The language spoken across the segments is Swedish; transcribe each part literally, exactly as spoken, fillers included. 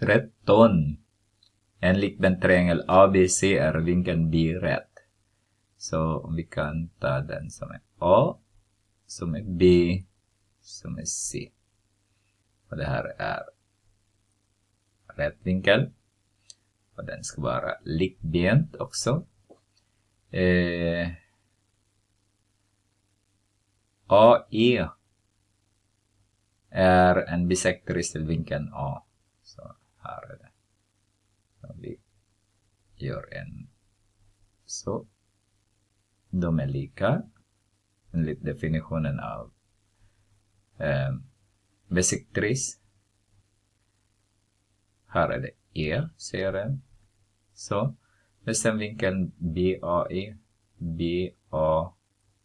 tretton. Enligt den triangel A B C är vinkeln B rätt. Så om vi kan ta den som är A, som är B, som är C. Och det här är rätt vinkel. Och den ska vara likbent också. Eh, A E är en bisektoris till vinkeln A. Så här är det. Så vi gör en så. De är lika enligt definitionen av eh, bisektoris. Här är det E, ser den. Så bestäm vinkeln B A E, B A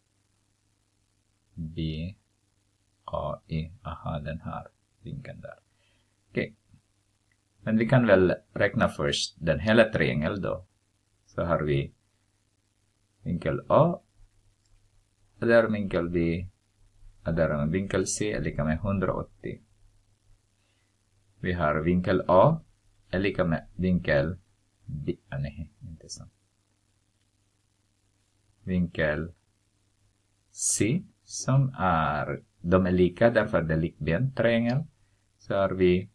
B A E. Aha, den här vinkeln där. Okej. Okay. Men vi kan väl räkna först den hela triangel då. Så har vi vinkel A. Och där är vinkel B. Och där är vinkel C är lika med hundraåttio. Vi har vinkel A är lika med vinkel B. Ah, nej, inte så. Vinkel C som är, de är lika därför det är likbent triangel. Så har vi,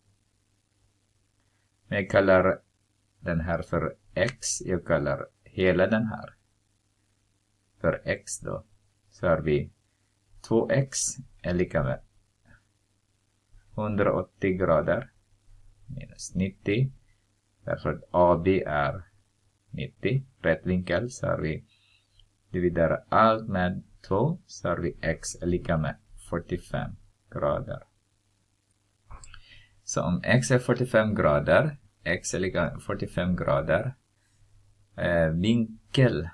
jag kallar den här för X, jag kallar hela den här för X då. Så har vi två x är lika med hundraåttio grader minus nittio. Därför att A B är nittio. Rätt vinkel, så har vi dividerar allt med två. Så har vi x är lika med fyrtiofem grader. Så om x är fyrtiofem grader, x är lika med fyrtiofem grader. Eh, vinkel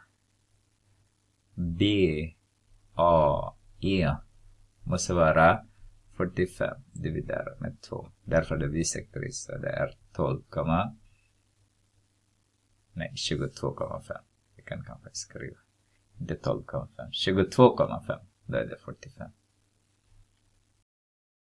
B A E måste vara fyrtiofem dividerat med två. Därför är det bisektoris. Så det är tolv, nej, tjugotvå komma fem. Vi kan kanske skriva. Inte tolv komma fem. tjugotvå komma fem. Då är det fyrtiofem.